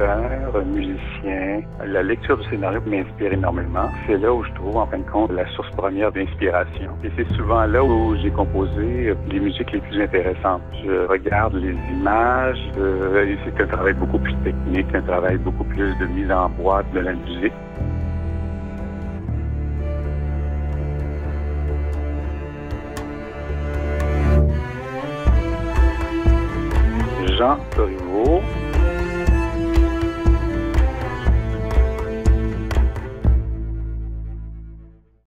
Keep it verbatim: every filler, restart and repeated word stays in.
acteur, musicien. La lecture du scénario m'inspire énormément. C'est là où je trouve, en fin de compte, la source première d'inspiration. Et c'est souvent là où j'ai composé les musiques les plus intéressantes. Je regarde les images, euh, et c'est un travail beaucoup plus technique, un travail beaucoup plus de mise en boîte de la musique. Jean Corriveau